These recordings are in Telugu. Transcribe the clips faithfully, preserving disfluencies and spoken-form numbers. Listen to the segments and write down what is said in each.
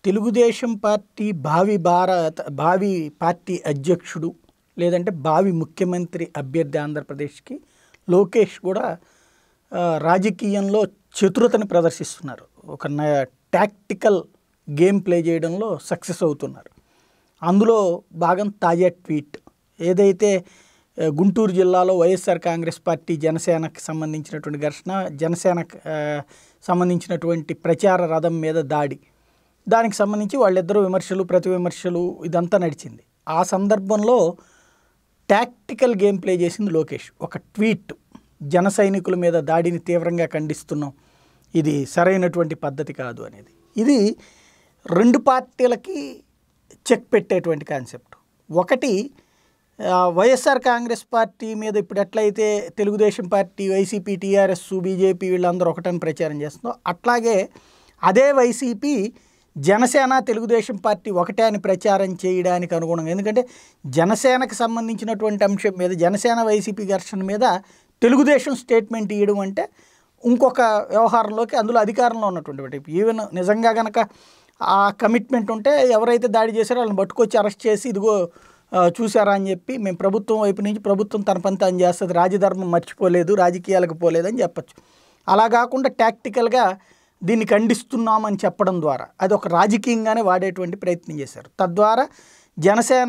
తెలుగుదేశం పార్టీ భావి భారత భావి పార్టీ అధ్యక్షుడు లేదంటే భావి ముఖ్యమంత్రి అభ్యర్థి ఆంధ్రప్రదేశ్కి లోకేష్ కూడా రాజకీయంలో చతురతని ప్రదర్శిస్తున్నారు. ఒక టాక్టికల్ గేమ్ ప్లే చేయడంలో సక్సెస్ అవుతున్నారు. అందులో భాగం తాజా ట్వీట్ ఏదైతే గుంటూరు జిల్లాలో వైఎస్ఆర్ కాంగ్రెస్ పార్టీ జనసేనకు సంబంధించినటువంటి ఘర్షణ, జనసేనకు సంబంధించినటువంటి ప్రచార రథం మీద దాడి, దానికి సంబంధించి వాళ్ళిద్దరూ విమర్శలు ప్రతి విమర్శలు ఇదంతా నడిచింది. ఆ సందర్భంలో టాక్టికల్ గేమ్ ప్లే చేసింది లోకేష్. ఒక ట్వీట్, జన సైనికుల మీద దాడిని తీవ్రంగా ఖండిస్తున్నాం, ఇది సరైనటువంటి పద్ధతి కాదు అనేది. ఇది రెండు పార్టీలకి చెక్ పెట్టేటువంటి కాన్సెప్ట్. ఒకటి, వైఎస్ఆర్ కాంగ్రెస్ పార్టీ మీద ఇప్పుడు ఎట్లయితే Telugu Desam party, YCP, TRS, BJP వీళ్ళందరూ ఒకటని ప్రచారం చేస్తుందో అట్లాగే అదే వైసీపీ జనసేన తెలుగుదేశం పార్టీ ఒకటే అని ప్రచారం చేయడానికి అనుగుణంగా, ఎందుకంటే జనసేనకు సంబంధించినటువంటి అంశం మీద జనసేన వైసీపీ ఘర్షణ మీద తెలుగుదేశం స్టేట్మెంట్ ఇవ్వడం అంటే ఇంకొక వ్యవహారంలోకి అందులో అధికారంలో ఉన్నటువంటి ఈవెన్ నిజంగా కనుక ఆ కమిట్మెంట్ ఉంటే ఎవరైతే దాడి చేశారో వాళ్ళని పట్టుకొచ్చి అరెస్ట్ చేసి ఇదిగో చూసారా అని చెప్పి మేము ప్రభుత్వం వైపు నుంచి ప్రభుత్వం తన పని తాను చేస్తుంది, రాజధర్మం మర్చిపోలేదు, రాజకీయాలకు పోలేదని చెప్పచ్చు. అలా కాకుండా టాక్టికల్గా దీన్ని ఖండిస్తున్నామని చెప్పడం ద్వారా అది ఒక రాజకీయంగానే వాడేటువంటి ప్రయత్నం చేశారు. తద్వారా జనసేన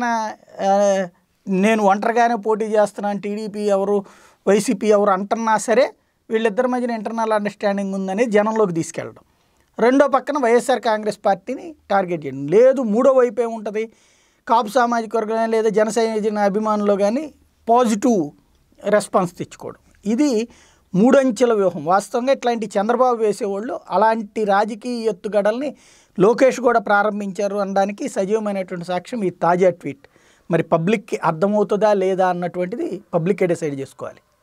నేను ఒంటరిగానే పోటీ చేస్తున్నాను, టీడీపీ ఎవరు వైసీపీ ఎవరు అంటున్నా సరే వీళ్ళిద్దరి మధ్యన ఇంటర్నల్ అండర్స్టాండింగ్ ఉందని జనంలోకి తీసుకెళ్ళడం. రెండో పక్కన వైఎస్ఆర్ కాంగ్రెస్ పార్టీని టార్గెట్ చేయడం. లేదు మూడో వైపు ఏముంటుంది, కాపు సామాజిక వర్గం లేదా జనసైన అభిమానులు కానీ పాజిటివ్ రెస్పాన్స్ తెచ్చుకోవడం. ఇది మూడంచెల వ్యూహం. వాస్తవంగా ఇట్లాంటి చంద్రబాబు వేసేవాళ్ళు అలాంటి రాజకీయ ఎత్తుగడల్ని లోకేష్ కూడా ప్రారంభించారు అనడానికి సజీవమైనటువంటి సాక్ష్యం ఈ తాజా ట్వీట్. మరి పబ్లిక్కి అర్థమవుతుందా లేదా అన్నటువంటిది పబ్లిక్కే డిసైడ్ చేసుకోవాలి.